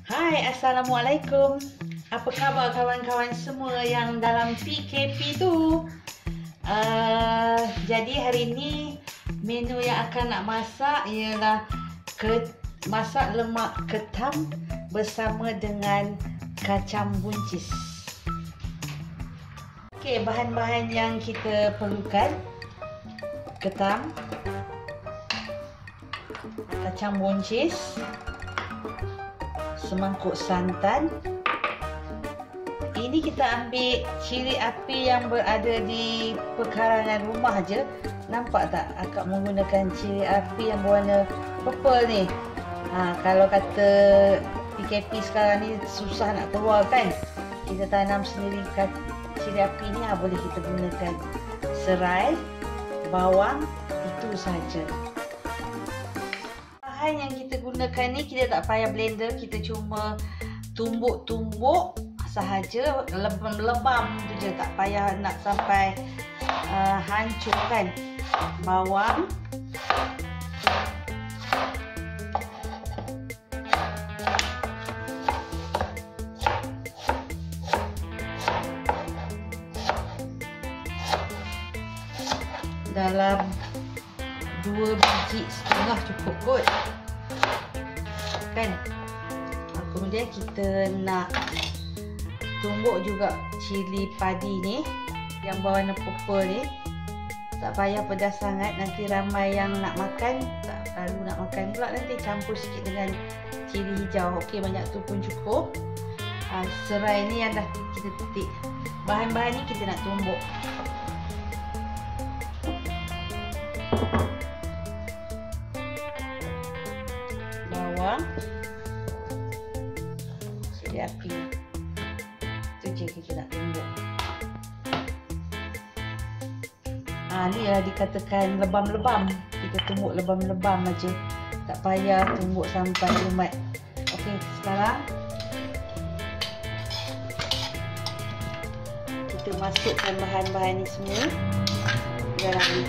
Hai, Assalamualaikum. Apa khabar kawan-kawan semua yang dalam PKP tu? Jadi hari ini menu yang akan nak masak ialah masak lemak ketam bersama dengan kacang buncis. Okey, bahan-bahan yang kita perlukan: ketam, kacang buncis, semangkuk santan. Ini kita ambil ciri api yang berada di pekarangan rumah je. Nampak tak akak menggunakan ciri api yang berwarna purple ni. Kalau kata PKP sekarang ni susah nak keluar kan, kita tanam sendiri ciri api ni. Boleh kita gunakan serai, bawang, itu saja. Bahan yang kita gunakan ni kita tak payah blender, kita cuma tumbuk-tumbuk sahaja, lebam-lebam tu je, tak payah nak sampai hancur kan. Bawang, dalam 2 biji setengah cukup kot kan. Kemudian kita nak tumbuk juga cili padi ni yang berwarna purple ni. Tak payah pedas sangat, nanti ramai yang nak makan tak lalu nak makan pula, nanti campur sikit dengan cili hijau. Okey, banyak tu pun cukup. Serai ni yang dah kita titik. Bahan-bahan ni kita nak tumbuk. Bawang, cili api, itu je kita nak tumbuk. Ni lah dikatakan lebam-lebam. Kita tumbuk lebam-lebam aja, tak payah tumbuk sampai umat. Okey, sekarang kita masukkan bahan-bahan ni semua dalam ni.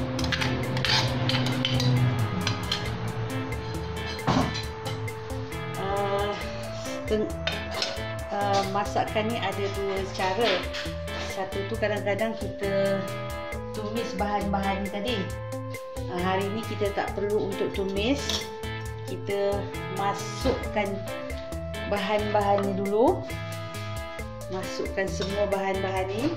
Masakan ni ada 2 cara. Satu tu kadang-kadang kita tumis bahan-bahan ni tadi. Hari ni kita tak perlu untuk tumis. Kita masukkan bahan-bahan ni dulu. Masukkan semua bahan-bahan ni.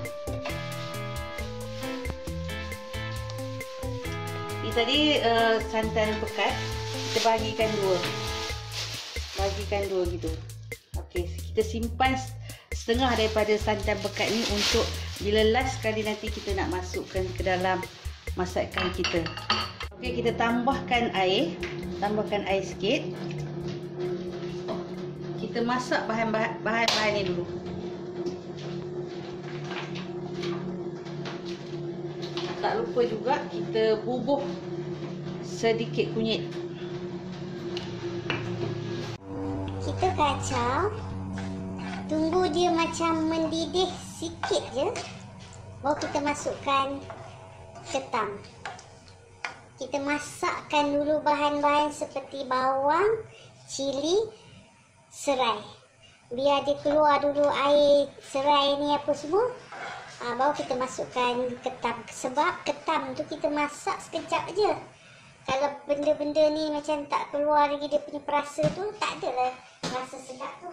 Ini tadi santan pekat, kita bagikan 2. Bagikan 2 gitu. Okey, kita simpan setengah daripada santan pekat ni untuk bila last kali nanti kita nak masukkan ke dalam masakan kita. Okey, kita tambahkan air. Tambahkan air sikit. Kita masak bahan-bahan ni dulu. Tak lupa juga kita bubuh sedikit kunyit. Kita kacau, tunggu dia macam mendidih sikit je, baru kita masukkan ketam. Kita masakkan dulu bahan-bahan seperti bawang, cili, serai, biar dia keluar dulu air serai ni apa semua. Baru kita masukkan ketam. Sebab ketam tu kita masak sekejap je. Kalau benda-benda ni macam tak keluar lagi dia punya perasa tu, tak adalah rasa sedap tu.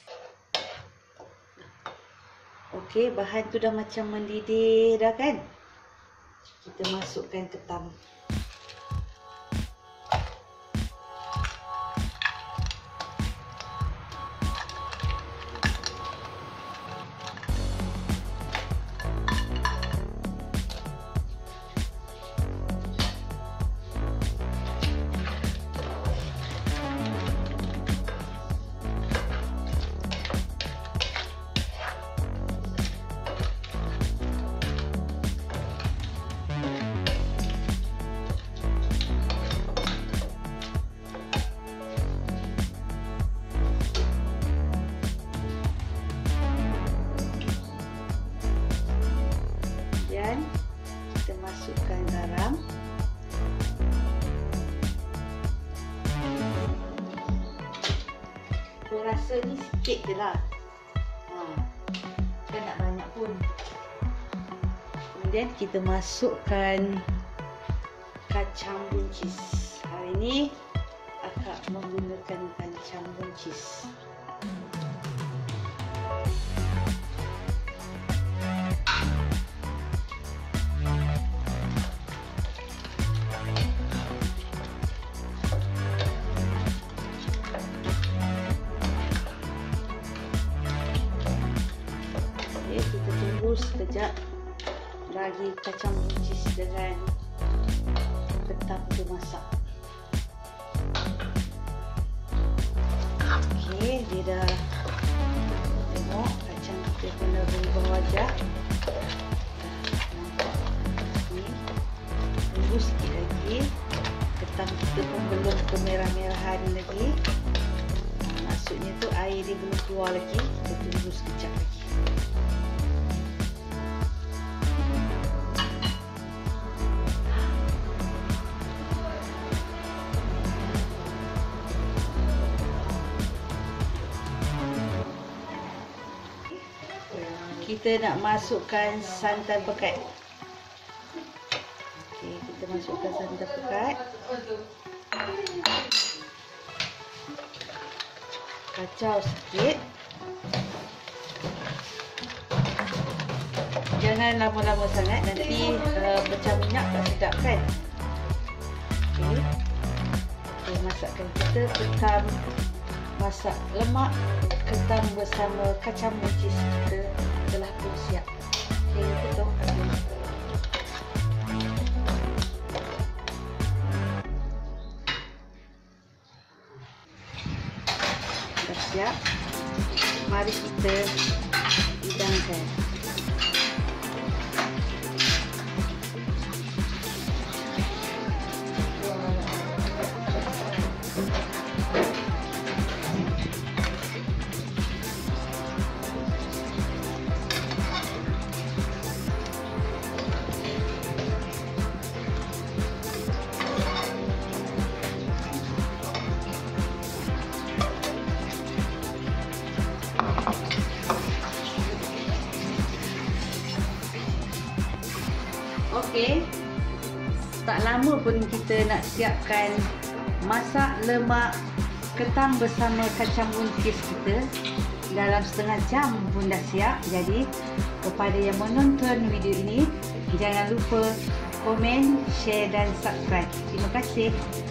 Okey, bahan tu dah macam mendidih dah kan. Kita masukkan ketam. Aku rasa ni sikit je lah. Kan tak banyak pun. Kemudian kita masukkan kacang buncis. Hari ni akak menggunakan kacang buncis. Kita tunggu sekejap bagi kacang buncis dengan ketam tu masak. Okey, dia dah tengok kacang kita kena berubah wajah. Nampak ni. Tunggu sikit lagi. Ketam kita pun belum kemerah-merahan lagi. Maksudnya tu air dia belum keluar lagi. Kita tunggu sekejap lagi. Kita nak masukkan santan pekat. Okey, kita masukkan santan pekat. Kacau sikit. Jangan lama-lama sangat, nanti pecah minyak tak sedap kan. Okey. Okey, masakkan kita ketam masak lemak ketam bersama kacang buncis kita telah pun siap. Okey, tutup. Dah siap. Mari kita hidangkan. Okey, tak lama pun kita nak siapkan masak lemak ketam bersama kacang buncis kita. Dalam setengah jam pun dah siap. Jadi kepada yang menonton video ini, jangan lupa komen, share dan subscribe. Terima kasih.